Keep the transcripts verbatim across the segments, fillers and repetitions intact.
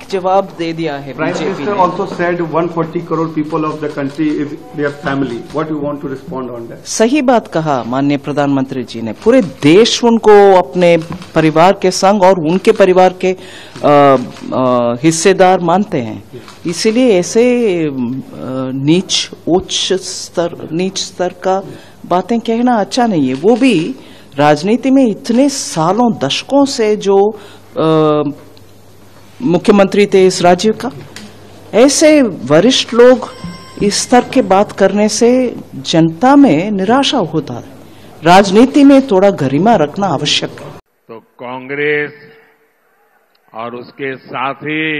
जवाब दे दिया है Prime बीजेपी Minister ने। also said one hundred forty crore people of the country is their family. What you want to respond on that? सही बात कहा माननीय प्रधानमंत्री जी ने। पूरे देश उनको अपने परिवार के संग और उनके परिवार के आ, आ, हिस्सेदार मानते हैं। इसीलिए ऐसे आ, नीच उच्च स्तर नीच स्तर का बातें कहना अच्छा नहीं है। वो भी राजनीति में इतने सालों दशकों से जो आ, मुख्यमंत्री थे इस राज्य का, ऐसे वरिष्ठ लोग इस स्तर के बात करने से जनता में निराशा होता है। राजनीति में थोड़ा गरिमा रखना आवश्यक है। तो कांग्रेस और उसके साथी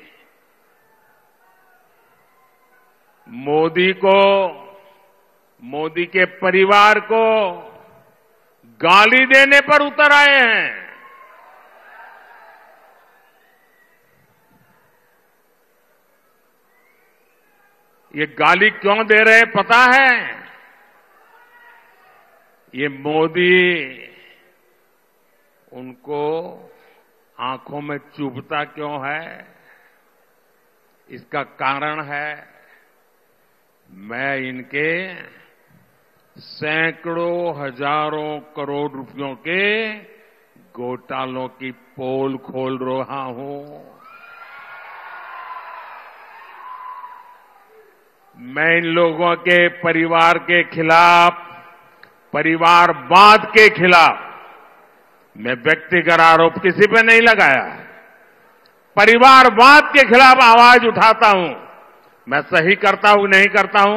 मोदी को, मोदी के परिवार को गाली देने पर उतर आए हैं। ये गाली क्यों दे रहे हैं पता है? ये मोदी उनको आंखों में चुभता क्यों है? इसका कारण है मैं इनके सैकड़ों हजारों करोड़ रुपयों के घोटालों की पोल खोल रहा हूं। मैं इन लोगों के परिवार के खिलाफ, परिवारवाद के खिलाफ मैं व्यक्तिगत आरोप किसी पे नहीं लगाया। परिवारवाद के खिलाफ आवाज उठाता हूं। मैं सही करता हूं नहीं करता हूं?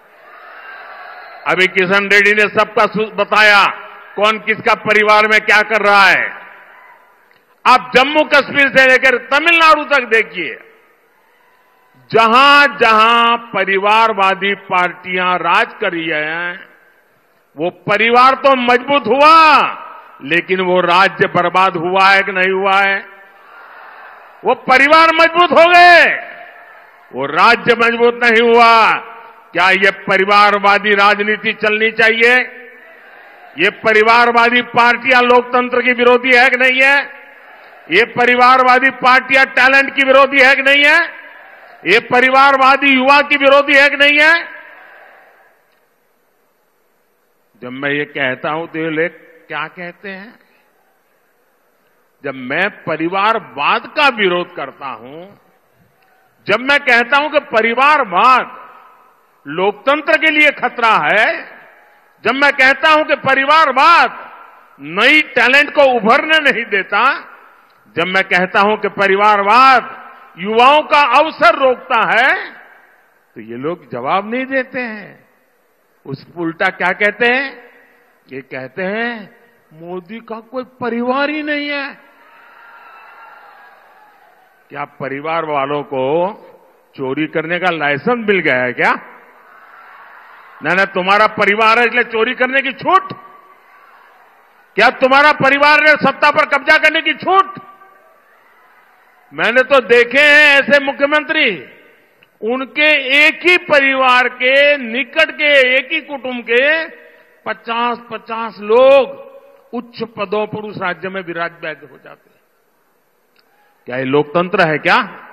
अभी किशन रेड्डी ने सबका बताया कौन किसका परिवार में क्या कर रहा है। आप जम्मू कश्मीर से लेकर तमिलनाडु तक देखिए, जहां जहां परिवारवादी पार्टियां राज कर रही हैं, वो परिवार तो मजबूत हुआ, लेकिन वो राज्य बर्बाद हुआ है कि नहीं हुआ है? वो परिवार मजबूत हो गए, वो राज्य मजबूत नहीं हुआ। क्या ये परिवारवादी राजनीति चलनी चाहिए? ये परिवारवादी पार्टियां लोकतंत्र की विरोधी है कि नहीं है? ये परिवारवादी पार्टियां टैलेंट की विरोधी है कि नहीं है? ये परिवारवादी युवा की विरोधी है कि नहीं है? जब मैं ये कहता हूं तो ये लोग क्या कहते हैं? जब मैं परिवारवाद का विरोध करता हूं, जब मैं कहता हूं कि परिवारवाद लोकतंत्र के लिए खतरा है, जब मैं कहता हूं कि परिवारवाद नई टैलेंट को उभरने नहीं देता, जब मैं कहता हूं कि परिवारवाद युवाओं का अवसर रोकता है, तो ये लोग जवाब नहीं देते हैं। उस उल्टा क्या कहते हैं? ये कहते हैं मोदी का कोई परिवार ही नहीं है। क्या परिवार वालों को चोरी करने का लाइसेंस मिल गया है क्या? ना ना, तुम्हारा परिवार है इसलिए चोरी करने की छूट? क्या तुम्हारा परिवार ने सत्ता पर कब्जा करने की छूट? मैंने तो देखे हैं ऐसे मुख्यमंत्री, उनके एक ही परिवार के निकट के एक ही कुटुंब के पचास पचास लोग उच्च पदों पर उस राज्य में विराजमान हो जाते हैं। क्या ये लोकतंत्र है क्या?